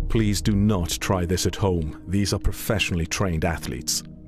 Please do not try this at home. These are professionally trained athletes.